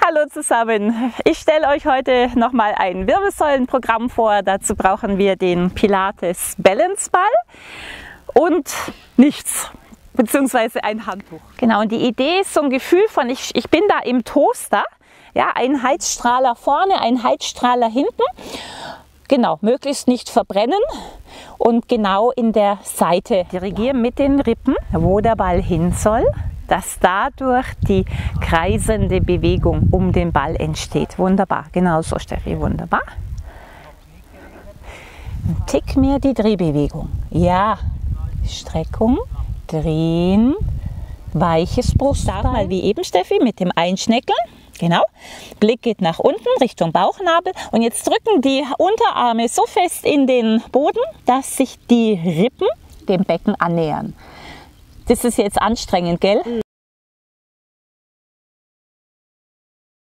Hallo zusammen, ich stelle euch heute nochmal ein Wirbelsäulenprogramm vor. Dazu brauchen wir den Pilates Balance Ball und nichts, beziehungsweise ein Handtuch. Genau, und die Idee ist so ein Gefühl von, ich bin da im Toaster, ja, ein Heizstrahler vorne, ein Heizstrahler hinten. Genau, möglichst nicht verbrennen und genau in der Seite dirigieren mit den Rippen, wo der Ball hin soll, dass dadurch die kreisende Bewegung um den Ball entsteht. Wunderbar, genau so, Steffi, wunderbar. Ein Tick mehr die Drehbewegung. Ja, Streckung, drehen, weiches Brustbein. Mal wie eben, Steffi, mit dem Einschneckeln. Genau, Blick geht nach unten Richtung Bauchnabel und jetzt drücken die Unterarme so fest in den Boden, dass sich die Rippen dem Becken annähern. Das ist jetzt anstrengend, gell?